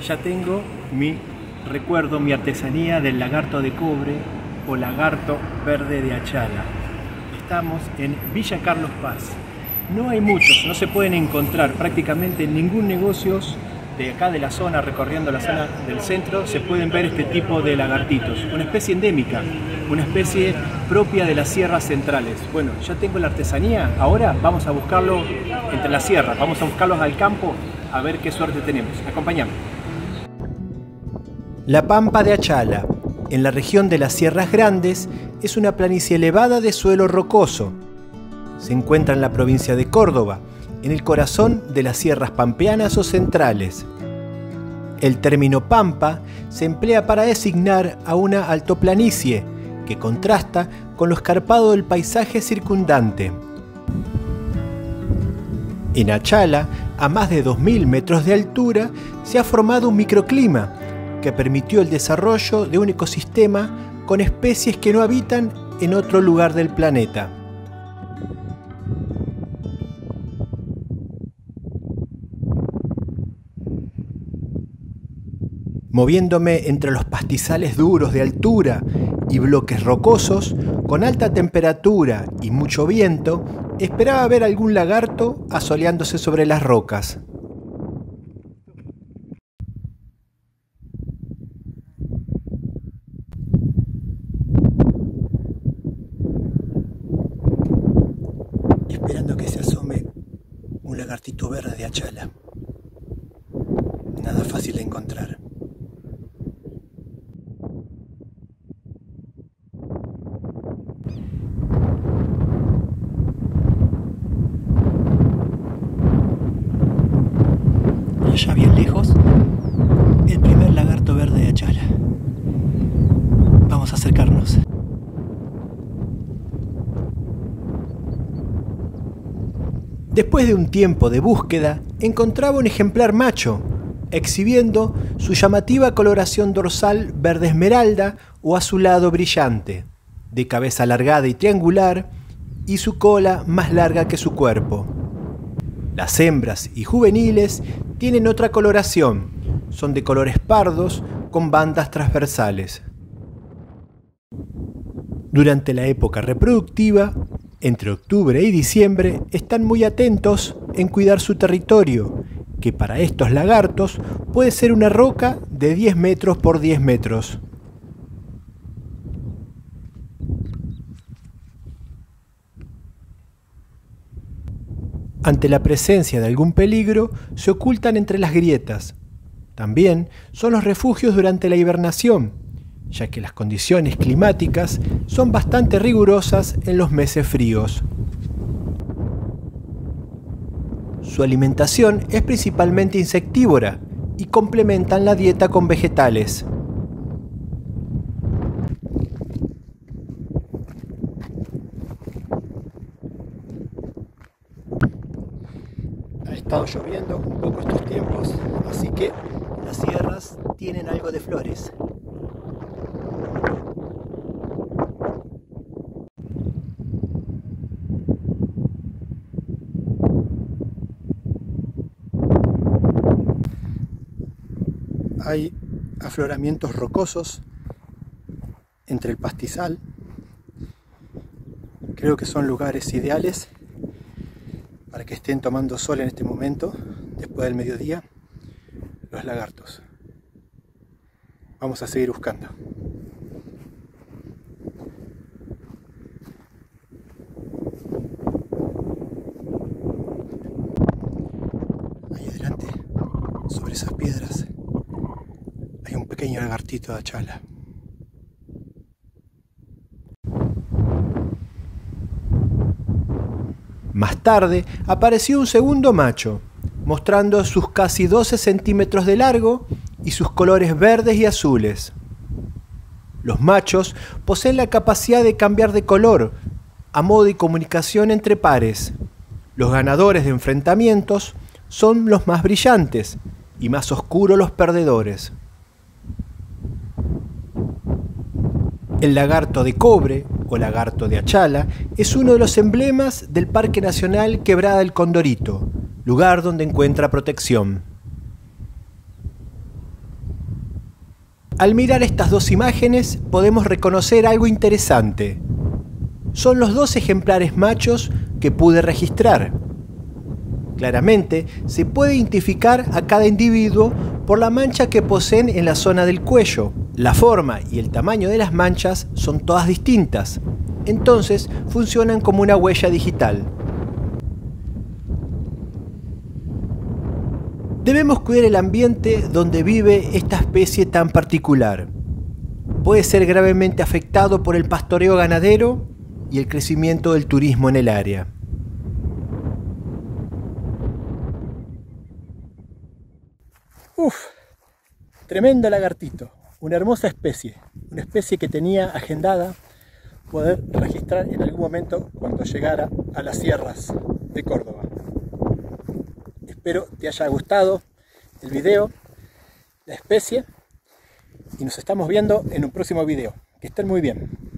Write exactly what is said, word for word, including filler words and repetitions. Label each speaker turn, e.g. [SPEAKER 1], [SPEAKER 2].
[SPEAKER 1] ya tengo mi recuerdo, mi artesanía del lagarto de cobre o lagarto verde de Achala. Estamos en Villa Carlos Paz. No hay muchos, no se pueden encontrar prácticamente en ningún negocio de acá de la zona, recorriendo la zona del centro, se pueden ver este tipo de lagartitos. Una especie endémica, una especie propia de las sierras centrales. Bueno, ya tengo la artesanía, ahora vamos a buscarlo entre las sierras, vamos a buscarlos al campo a ver qué suerte tenemos. Acompáñame.
[SPEAKER 2] La Pampa de Achala, en la región de las Sierras Grandes, es una planicie elevada de suelo rocoso. Se encuentra en la provincia de Córdoba, en el corazón de las sierras pampeanas o centrales. El término pampa se emplea para designar a una altoplanicie que contrasta con lo escarpado del paisaje circundante. En Achala, a más de dos mil metros de altura, se ha formado un microclima que permitió el desarrollo de un ecosistema con especies que no habitan en otro lugar del planeta. Moviéndome entre los pastizales duros de altura y bloques rocosos, con alta temperatura y mucho viento, esperaba ver algún lagarto asoleándose sobre las rocas. Esperando que se asome un lagartito verde de Achala. Nada fácil de encontrar. Allá bien lejos, el primer lagarto verde de Achala. Vamos a acercarnos. Después de un tiempo de búsqueda, encontraba un ejemplar macho, exhibiendo su llamativa coloración dorsal verde esmeralda o azulado brillante, de cabeza alargada y triangular, y su cola más larga que su cuerpo. Las hembras y juveniles tienen otra coloración, son de colores pardos con bandas transversales. Durante la época reproductiva, entre octubre y diciembre, están muy atentos en cuidar su territorio, que para estos lagartos puede ser una roca de diez metros por diez metros. Ante la presencia de algún peligro, se ocultan entre las grietas. También son los refugios durante la hibernación, ya que las condiciones climáticas son bastante rigurosas en los meses fríos. Su alimentación es principalmente insectívora y complementan la dieta con vegetales. Ha estado lloviendo un poco estos tiempos, así que las sierras tienen algo de flores. Hay afloramientos rocosos entre el pastizal. Creo que son lugares ideales para que estén tomando sol en este momento, después del mediodía, los lagartos. Vamos a seguir buscando. Ahí adelante, sobre esas piedras, hay un pequeño lagartito de Achala. Más tarde apareció un segundo macho, mostrando sus casi doce centímetros de largo y sus colores verdes y azules. Los machos poseen la capacidad de cambiar de color a modo de comunicación entre pares. Los ganadores de enfrentamientos son los más brillantes y más oscuros los perdedores. El lagarto de cobre o lagarto de Achala es uno de los emblemas del Parque Nacional Quebrada del Condorito, lugar donde encuentra protección. Al mirar estas dos imágenes podemos reconocer algo interesante. Son los dos ejemplares machos que pude registrar. Claramente se puede identificar a cada individuo por la mancha que poseen en la zona del cuello. La forma y el tamaño de las manchas son todas distintas, entonces funcionan como una huella digital. Debemos cuidar el ambiente donde vive esta especie tan particular. Puede ser gravemente afectado por el pastoreo ganadero y el crecimiento del turismo en el área.
[SPEAKER 1] Uf, tremendo lagartito, una hermosa especie, una especie que tenía agendada poder registrar en algún momento cuando llegara a las sierras de Córdoba. Espero te haya gustado el video, la especie, y nos estamos viendo en un próximo video. Que estén muy bien.